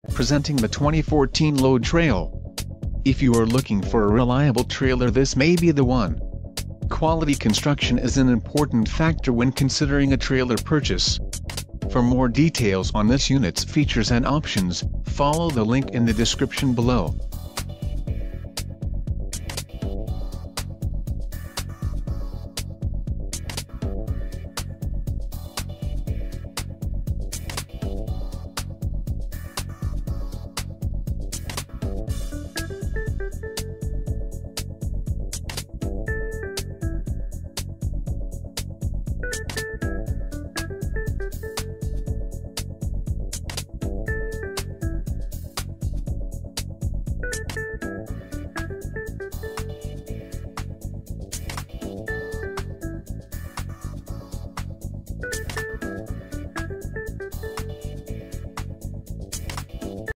Presenting the 2014 Load Trail. If you are looking for a reliable trailer, this may be the one. Quality construction is an important factor when considering a trailer purchase. For more details on this unit's features and options, follow the link in the description below.